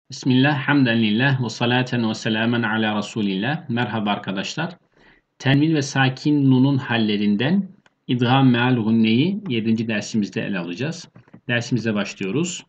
Bismillah, hamdülillah ve salaten ve selamen ala Resulillah. Merhaba arkadaşlar. Tenvin ve sakin nunun hallerinden idgam meal gunneyi 7. dersimizde ele alacağız. Dersimize başlıyoruz.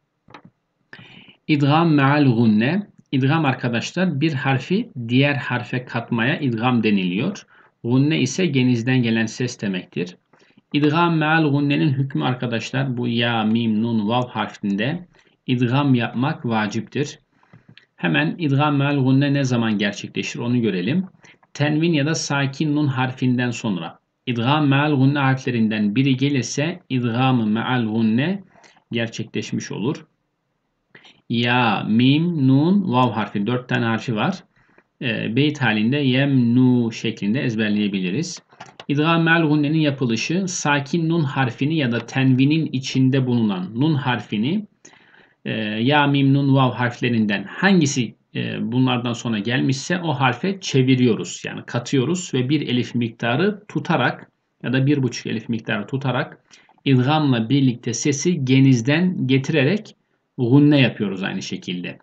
İdgam meal gunne. İdgam arkadaşlar bir harfi diğer harfe katmaya idgam deniliyor. Gunne ise genizden gelen ses demektir. İdgam meal gunnenin hükmü arkadaşlar bu ya, mim, nun, vav harfinde idgam yapmak vaciptir. Hemen idgam meal gunne ne zaman gerçekleşir onu görelim. Tenvin ya da sakin nun harfinden sonra idgam meal gunne harflerinden biri gelirse idgam-ı meal gunne gerçekleşmiş olur. Ya, mim, nun, vav harfi 4 tane harfi var. Beyt halinde yemnu şeklinde ezberleyebiliriz. İdgam meal gunnenin yapılışı sakin nun harfini ya da tenvinin içinde bulunan nun harfini ya, mim, nun, vav harflerinden hangisi bunlardan sonra gelmişse o harfe çeviriyoruz. Yani katıyoruz ve bir elif miktarı tutarak ya da 1,5 elif miktarı tutarak idgamla birlikte sesi genizden getirerek gunne yapıyoruz aynı şekilde.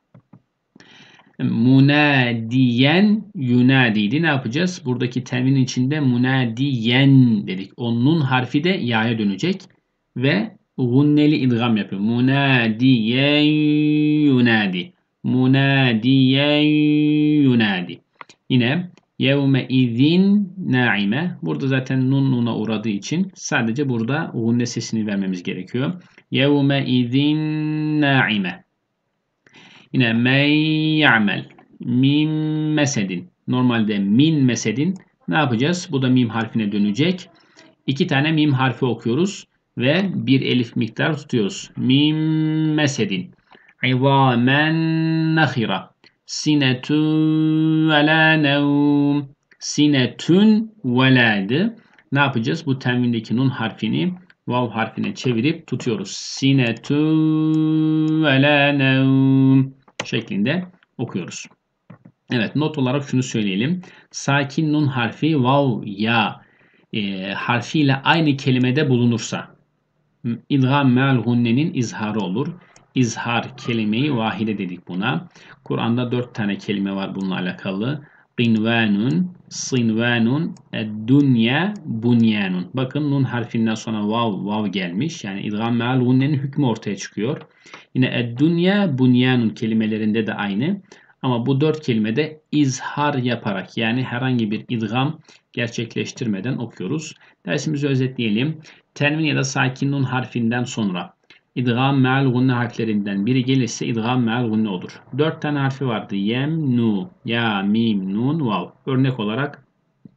Munadiyen yunadiydi. Ne yapacağız? Buradaki tenvinin içinde munadiyen dedik. O nun harfi de ya'ya dönecek ve gunneli idgam yapıyor. Munadiyen yunadi. Munadiyen yunadi. Yine yevme izin naime. Burada zaten nun nuna uğradığı için sadece burada gunne sesini vermemiz gerekiyor. Yevme izin naime. Yine men ya'mel min mesedin. Normalde min mesedin ne yapacağız? Bu da mim harfine dönecek. 2 tane mim harfi okuyoruz ve bir elif miktar tutuyoruz. Mim mesedin. İzamen nahira. Sinetun ve la nevm. Sinetun ve la'dı. Ne yapacağız? Bu tenvindeki nun harfini vav harfine çevirip tutuyoruz. Sinetun ve la nevm şeklinde okuyoruz. Evet, not olarak şunu söyleyelim. Sakin nun harfi vav ya harfiyle aynı kelimede bulunursa idgam meal gunnenin izharı olur. İzhar kelimeyi vahide dedik buna. Kur'an'da 4 tane kelime var bununla alakalı. Qinvanun, sinvanun, dünya, bunyanun. Bakın nun harfinden sonra vav gelmiş. Yani idgam meal gunnenin hükmü ortaya çıkıyor. Yine dünya, bunyanun kelimelerinde de aynı. Ama bu 4 kelimede izhar yaparak yani herhangi bir idgam gerçekleştirmeden okuyoruz. Dersimizi özetleyelim. Tenvin ya da sakin nun harfinden sonra idgam meal gunne harflerinden biri gelirse idgam meal gunne olur. 4 tane harfi vardı. Yem, nu, ya, mim, nun, vav. Örnek olarak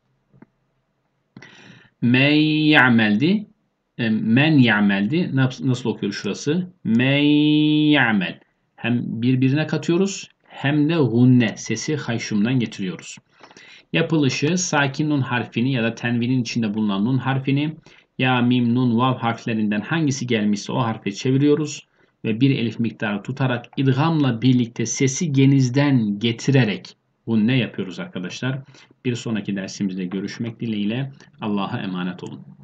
men ya'meldi. Men ya'meldi. Nasıl okuyoruz şurası? Men ya'mel. Hem birbirine katıyoruz hem de gunne sesi hayşumdan getiriyoruz. Yapılışı sakin nun harfini ya da tenvinin içinde bulunan nun harfini ya, mim, nun, vav harflerinden hangisi gelmişse o harfe çeviriyoruz ve bir elif miktarı tutarak idgamla birlikte sesi genizden getirerek bunu ne yapıyoruz arkadaşlar? Bir sonraki dersimizde görüşmek dileğiyle Allah'a emanet olun.